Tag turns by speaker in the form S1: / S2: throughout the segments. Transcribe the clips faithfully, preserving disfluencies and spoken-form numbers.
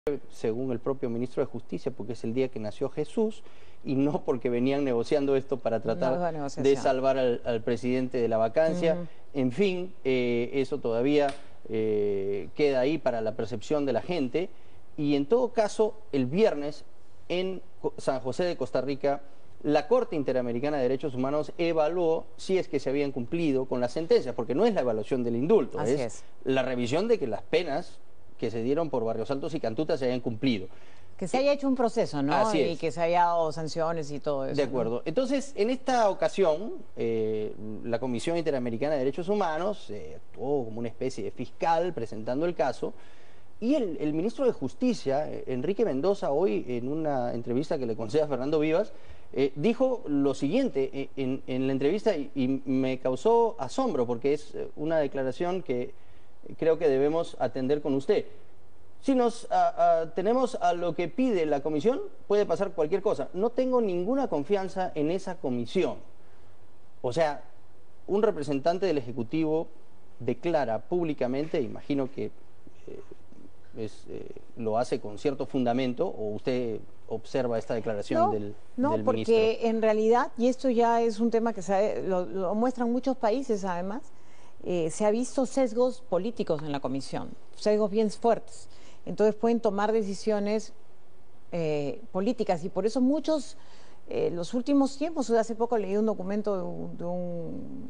S1: según el propio ministro de Justicia, porque es el día que nació Jesús, y no porque venían negociando esto para tratar
S2: no
S1: de salvar al, al presidente de la vacancia. Uh-huh. En fin, eh, eso todavía eh, queda ahí para la percepción de la gente. Y en todo caso, el viernes en San José de Costa Rica, la Corte Interamericana de Derechos Humanos evaluó si es que se habían cumplido con las sentencias, porque no es la evaluación del indulto,
S2: Así
S1: es,
S2: es
S1: la revisión de que las penas que se dieron por Barrios Altos y Cantuta se hayan cumplido.
S2: Que se haya hecho un proceso, ¿no?
S1: Así es.
S2: Y que se haya dado sanciones y todo eso.
S1: De acuerdo. ¿no? Entonces, en esta ocasión, eh, la Comisión Interamericana de Derechos Humanos eh, actuó como una especie de fiscal presentando el caso, y el, el ministro de Justicia, Enrique Mendoza, hoy en una entrevista que le concede a Fernando Vivas, eh, dijo lo siguiente en, en la entrevista, y, y me causó asombro porque es una declaración que creo que debemos atender con usted. Si nos a, a, tenemos a lo que pide la comisión, puede pasar cualquier cosa. No tengo ninguna confianza en esa comisión. O sea, un representante del Ejecutivo declara públicamente, imagino que eh, es, eh, lo hace con cierto fundamento, o usted observa esta declaración
S2: no,
S1: del,
S2: no,
S1: del ministro.
S2: No, porque en realidad, y esto ya es un tema que se, lo, lo muestran muchos países además, Eh, se ha visto sesgos políticos en la comisión, sesgos bien fuertes. Entonces pueden tomar decisiones eh, políticas, y por eso muchos, eh, los últimos tiempos, hace poco leí un documento de un, de un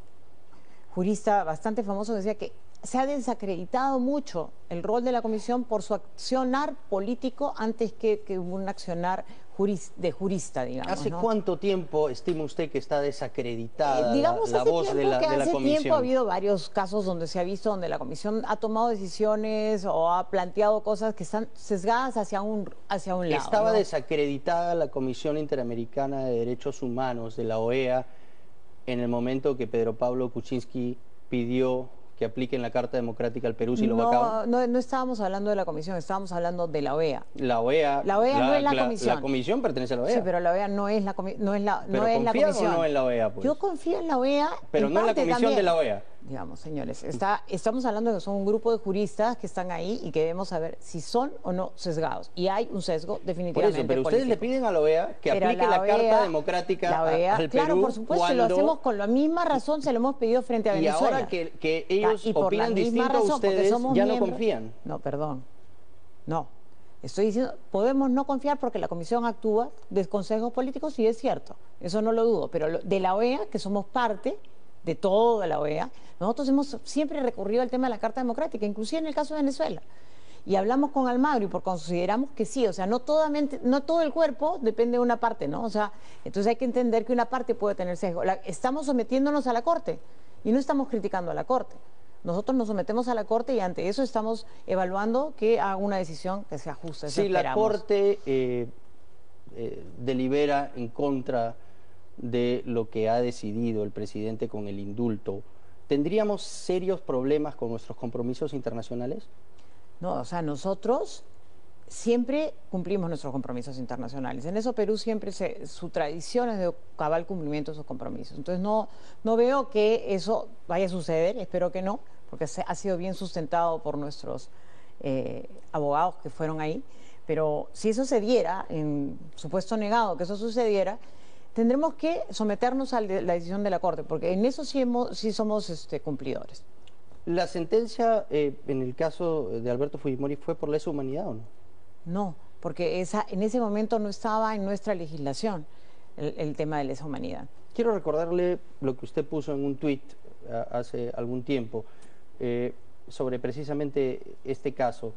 S2: jurista bastante famoso que decía que se ha desacreditado mucho el rol de la comisión por su accionar político antes que, que un accionar juris, de jurista, digamos.
S1: ¿Hace
S2: ¿no?
S1: cuánto tiempo estima usted que está desacreditada
S2: eh, digamos,
S1: la, la voz de la,
S2: que
S1: de la
S2: hace
S1: comisión?
S2: Hace tiempo ha habido varios casos donde se ha visto donde la comisión ha tomado decisiones o ha planteado cosas que están sesgadas hacia un, hacia un lado.
S1: ¿Estaba
S2: ¿no?
S1: desacreditada la Comisión Interamericana de Derechos Humanos de la O E A en el momento que Pedro Pablo Kuczynski pidió que apliquen la Carta Democrática al Perú si lo
S2: no,
S1: vacaban?
S2: No, no estábamos hablando de la comisión, estábamos hablando de la O E A.
S1: La O E A,
S2: la O E A
S1: la,
S2: no es la,
S1: la
S2: comisión.
S1: La comisión pertenece a la O E A.
S2: Sí, pero la O E A no es la, no es la,
S1: ¿Pero
S2: no es la comisión.
S1: o no en la O E A? Pues?
S2: Yo confío en la O E A.
S1: Pero
S2: en
S1: no en la comisión
S2: también.
S1: de la O E A.
S2: Digamos, señores, está, estamos hablando de que son un grupo de juristas que están ahí y que debemos saber si son o no sesgados. Y hay un sesgo definitivamente.
S1: Por eso, pero
S2: político.
S1: ustedes le piden a la O E A que
S2: pero
S1: aplique
S2: la,
S1: la
S2: O E A,
S1: Carta Democrática
S2: la O E A,
S1: al Perú.
S2: Claro, por supuesto,
S1: cuando...
S2: lo hacemos con la misma razón, se lo hemos pedido frente a Venezuela.
S1: Y ahora que, que ellos
S2: y por
S1: opinan
S2: la misma
S1: distinto
S2: razón,
S1: a ustedes,
S2: somos
S1: ya
S2: miembros,
S1: no confían.
S2: No, perdón. No. Estoy diciendo, podemos no confiar porque la comisión actúa de consejos políticos, sí es cierto, eso no lo dudo, pero de la O E A, que somos parte de toda la O E A, nosotros hemos siempre recurrido al tema de la Carta Democrática, inclusive en el caso de Venezuela. Y hablamos con Almagro y porque consideramos que sí, o sea, no, toda mente, no todo el cuerpo depende de una parte, ¿no? O sea, entonces hay que entender que una parte puede tener sesgo. La, estamos sometiéndonos a la Corte y no estamos criticando a la Corte. Nosotros nos sometemos a la Corte y ante eso estamos evaluando que haga una decisión que se ajuste.
S1: Si la Corte eh, eh, delibera en contra de lo que ha decidido el presidente con el indulto, ¿tendríamos serios problemas con nuestros compromisos internacionales?
S2: No, o sea, nosotros siempre cumplimos nuestros compromisos internacionales. En eso Perú siempre, se, su tradición es de cabal cumplimiento de sus compromisos. Entonces no, no veo que eso vaya a suceder, espero que no, porque se, ha sido bien sustentado por nuestros eh, abogados que fueron ahí. Pero si eso se diera, en supuesto negado que eso sucediera, tendremos que someternos a la decisión de la Corte, porque en eso sí, hemos, sí somos este, cumplidores.
S1: ¿La sentencia eh, en el caso de Alberto Fujimori fue por lesa humanidad o no?
S2: No, porque esa, en ese momento no estaba en nuestra legislación el, el tema de lesa humanidad.
S1: Quiero recordarle lo que usted puso en un tuit hace algún tiempo eh, sobre precisamente este caso.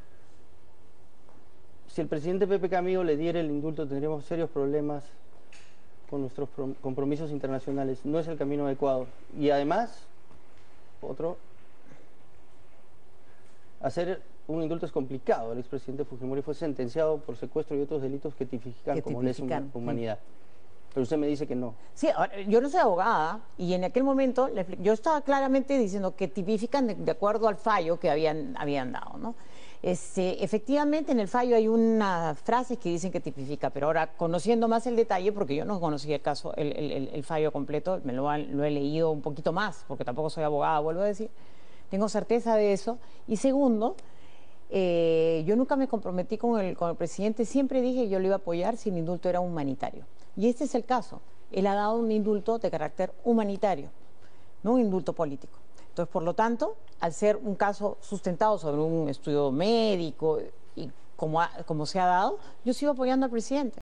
S1: Si el presidente Pepe Camilo le diera el indulto, tendríamos serios problemas con nuestros compromisos internacionales. No es el camino adecuado. Y además, otro, hacer un indulto es complicado. El expresidente Fujimori fue sentenciado por secuestro y otros delitos que tipifican, que como lesa humanidad. Sí. Pero usted me dice que no.
S2: Sí, yo no soy abogada y en aquel momento yo estaba claramente diciendo que tipifican de, de acuerdo al fallo que habían, habían dado, ¿no? Este, efectivamente, en el fallo hay una frase que dicen que tipifica, pero ahora, conociendo más el detalle, porque yo no conocía el caso, el, el, el fallo completo, me lo, han, lo he leído un poquito más, porque tampoco soy abogada, vuelvo a decir, tengo certeza de eso. Y segundo, Eh, yo nunca me comprometí con el, con el presidente, siempre dije que yo lo iba a apoyar si el indulto era humanitario. Y este es el caso. Él ha dado un indulto de carácter humanitario, no un indulto político. Entonces, por lo tanto, al ser un caso sustentado sobre un estudio médico y como, ha, como se ha dado, yo sigo apoyando al presidente.